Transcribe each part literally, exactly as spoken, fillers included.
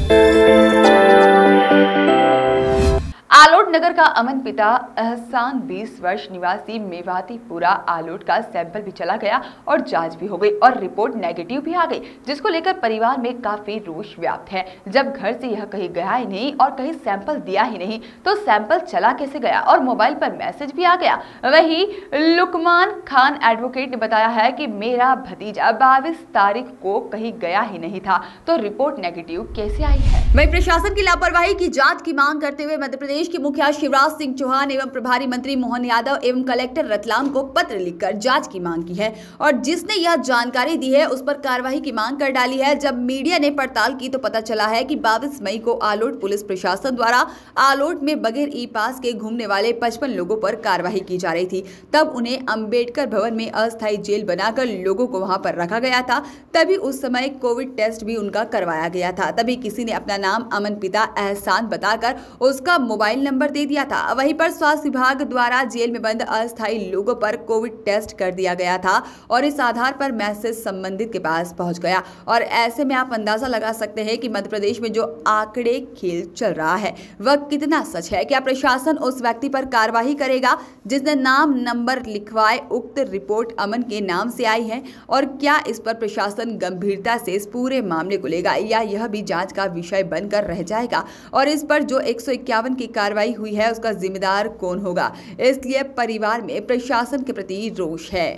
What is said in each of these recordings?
आलोट नगर का अमन पिता एहसान बीस वर्ष निवासी मेवातीपुरा आलोट का सैंपल भी चला गया और जांच भी हो गई और रिपोर्ट नेगेटिव भी आ गई, जिसको लेकर परिवार में काफी रोष व्याप्त है। जब घर से यह कहीं गया ही नहीं और कहीं सैंपल दिया ही नहीं तो सैंपल चला कैसे गया और मोबाइल पर मैसेज भी आ गया। वहीं लुकमान खान एडवोकेट ने बताया है कि मेरा भतीजा बाईस तारीख को कहीं गया ही नहीं था तो रिपोर्ट नेगेटिव कैसे आई है। वहीं प्रशासन की लापरवाही की जांच की मांग करते हुए मध्य प्रदेश के मुखिया शिवराज सिंह चौहान एवं प्रभारी मंत्री मोहन यादव एवं कलेक्टर रतलाम को पत्र लिखकर जांच की मांग की है और जिसने यह जानकारी दी है उस पर कार्रवाई की मांग कर डाली है। जब मीडिया ने पड़ताल की तो पता चला है कि बाईस मई को आलोट पुलिस प्रशासन द्वारा आलोट में बगैर ई पास के घूमने वाले पचपन लोगों पर कार्रवाई की जा रही थी। तब उन्हें अंबेडकर भवन में अस्थायी जेल बनाकर लोगों को वहां पर रखा गया था। तभी उस समय कोविड टेस्ट भी उनका करवाया गया था। तभी किसी ने अपना नाम अमन पिता एहसान बताकर उसका मोबाइल नंबर दे दिया था। वहीं पर स्वास्थ्य विभाग द्वारा जेल में बंद अस्थायी लोगों पर कोविड टेस्ट कर दिया गया था और इस आधार पर मैसेज संबंधित के पास पहुंच गया। और ऐसे में आप अंदाजा लगा सकते हैं कि मध्य प्रदेश में जो आंकड़े खेल चल रहा है वह कितना सच है। क्या प्रशासन उस व्यक्ति पर कार्रवाई करेगा जिसने नाम नंबर लिखवाए? उक्त रिपोर्ट अमन के नाम से आई है और क्या इस पर प्रशासन गंभीरता से इस पूरे मामले को लेगा या यह भी जांच का विषय बनकर रह जाएगा? और इस पर जो एक सौ इक्यावन की कार्रवाई हुई है उसका जिम्मेदार कौन होगा? इसलिए परिवार में प्रशासन के प्रति रोष है।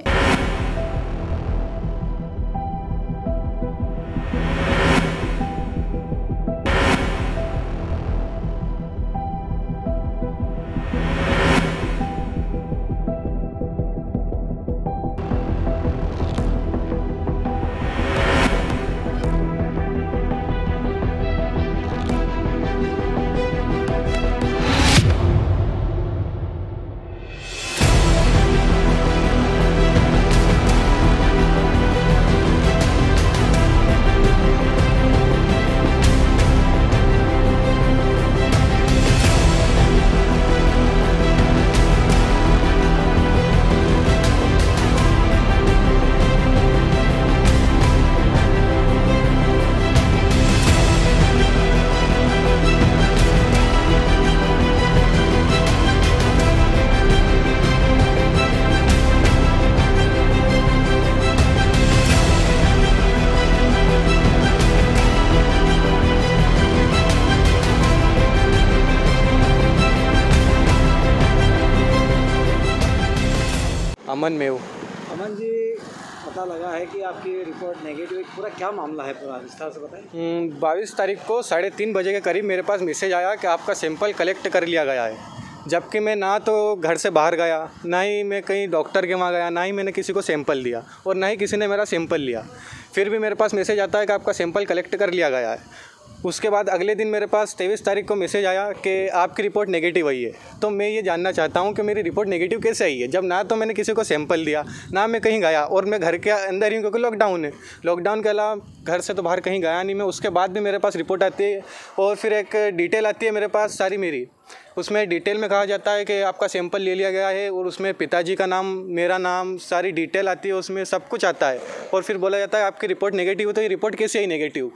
अमन मेव। अमन जी, पता लगा है कि आपकी रिपोर्ट नेगेटिव, पूरा क्या मामला है, पूरा विस्तार से बताएं। बाईस तारीख को साढ़े तीन बजे के करीब मेरे पास मैसेज आया कि आपका सैंपल कलेक्ट कर लिया गया है, जबकि मैं ना तो घर से बाहर गया, ना ही मैं कहीं डॉक्टर के वहाँ गया, ना ही मैंने किसी को सैंपल दिया और ना ही किसी ने मेरा सैंपल लिया। फिर भी मेरे पास मैसेज आता है कि आपका सैंपल कलेक्ट कर लिया गया है। उसके बाद अगले दिन मेरे पास तेईस तारीख को मैसेज आया कि आपकी रिपोर्ट नेगेटिव आई है। तो मैं ये जानना चाहता हूँ कि मेरी रिपोर्ट नेगेटिव कैसे आई है, जब ना तो मैंने किसी को सैंपल दिया, ना मैं कहीं गया और मैं घर के अंदर ही हूँ क्योंकि लॉकडाउन है। लॉकडाउन के अलावा घर से तो बाहर कहीं गया नहीं मैं। उसके बाद भी मेरे पास रिपोर्ट आती है और फिर एक डिटेल आती है मेरे पास सारी मेरी। उसमें डिटेल में कहा जाता है कि आपका सैंपल ले लिया गया है और उसमें पिताजी का नाम, मेरा नाम, सारी डिटेल आती है, उसमें सब कुछ आता है और फिर बोला जाता है आपकी रिपोर्ट नेगेटिव है। तो ये रिपोर्ट कैसे आई नेगेटिव?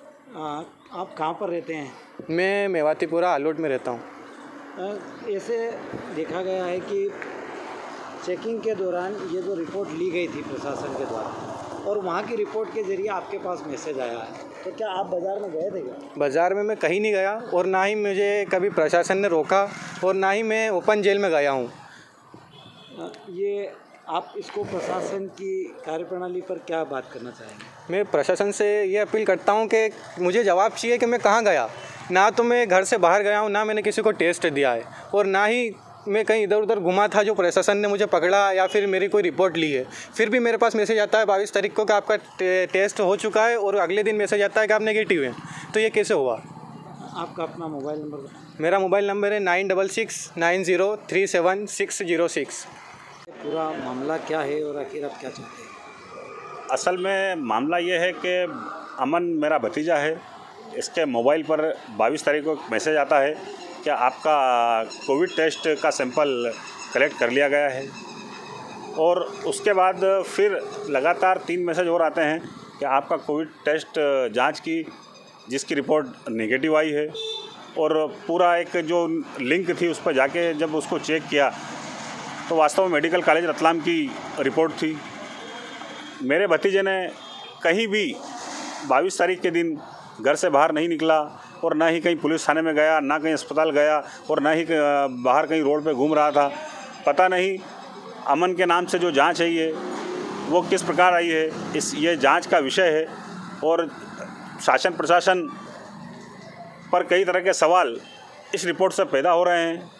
आप कहाँ पर रहते हैं? मैं मेवातीपुरा आलोट में रहता हूँ। ऐसे देखा गया है कि चेकिंग के दौरान ये जो रिपोर्ट ली गई थी प्रशासन के द्वारा और वहाँ की रिपोर्ट के ज़रिए आपके पास मैसेज आया है, तो क्या आप बाज़ार में गए थे क्या? बाज़ार में मैं कहीं नहीं गया और ना ही मुझे कभी प्रशासन ने रोका और ना ही मैं ओपन जेल में गया हूँ। ये आप इसको प्रशासन की कार्यप्रणाली पर क्या बात करना चाहेंगे? मैं प्रशासन से ये अपील करता हूँ कि मुझे जवाब चाहिए कि मैं कहाँ गया। ना तो मैं घर से बाहर गया हूँ, ना मैंने किसी को टेस्ट दिया है और ना ही मैं कहीं इधर उधर घुमा था जो प्रशासन ने मुझे पकड़ा या फिर मेरी कोई रिपोर्ट ली है। फिर भी मेरे पास मैसेज आता है बाईस तारीख को कि आपका टे, टेस्ट हो चुका है और अगले दिन मैसेज आता है कि आप नेगेटिव हैं। तो ये कैसे हुआ? आपका अपना मोबाइल नंबर? मेरा मोबाइल नंबर है nine double six nine zero three seven six zero six. पूरा मामला क्या है और आखिर आप क्या चाहते हैं? असल में मामला ये है कि अमन मेरा भतीजा है। इसके मोबाइल पर बाईस तारीख को मैसेज आता है कि आपका कोविड टेस्ट का सैंपल कलेक्ट कर लिया गया है और उसके बाद फिर लगातार तीन मैसेज और आते हैं कि आपका कोविड टेस्ट जांच की जिसकी रिपोर्ट नेगेटिव आई है। और पूरा एक जो लिंक थी उस पर जाके जब उसको चेक किया तो वास्तव में मेडिकल कॉलेज रतलाम की रिपोर्ट थी। मेरे भतीजे ने कहीं भी बाईस तारीख के दिन घर से बाहर नहीं निकला और ना ही कहीं पुलिस थाने में गया, ना कहीं अस्पताल गया और ना ही बाहर कहीं रोड पे घूम रहा था। पता नहीं अमन के नाम से जो जांच है ये वो किस प्रकार आई है, इस ये जांच का विषय है। और शासन प्रशासन पर कई तरह के सवाल इस रिपोर्ट से पैदा हो रहे हैं।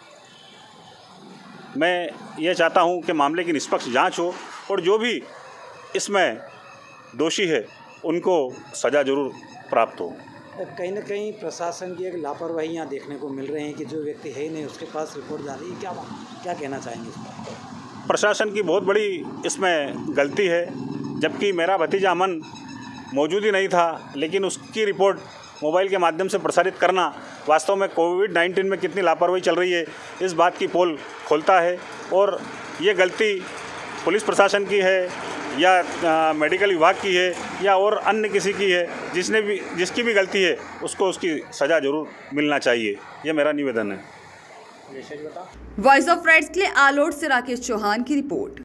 मैं ये चाहता हूँ कि मामले की निष्पक्ष जांच हो और जो भी इसमें दोषी है उनको सज़ा ज़रूर प्राप्त हो। कहीं ना कहीं प्रशासन की एक लापरवाही यहाँ देखने को मिल रही है कि जो व्यक्ति है ही नहीं उसके पास रिपोर्ट जा रही है। क्या क्या कहना चाहेंगे इस पर? प्रशासन की बहुत बड़ी इसमें गलती है, जबकि मेरा भतीजा अमन मौजूद ही नहीं था, लेकिन उसकी रिपोर्ट मोबाइल के माध्यम से प्रसारित करना वास्तव में कोविड नाइन्टीन में कितनी लापरवाही चल रही है इस बात की पोल खोलता है। और ये गलती पुलिस प्रशासन की है या आ, मेडिकल विभाग की है या और अन्य किसी की है, जिसने भी जिसकी भी गलती है उसको उसकी सज़ा ज़रूर मिलना चाहिए, ये मेरा निवेदन है। वॉइस ऑफ राइट्स के लिए आलोट से राकेश चौहान की रिपोर्ट।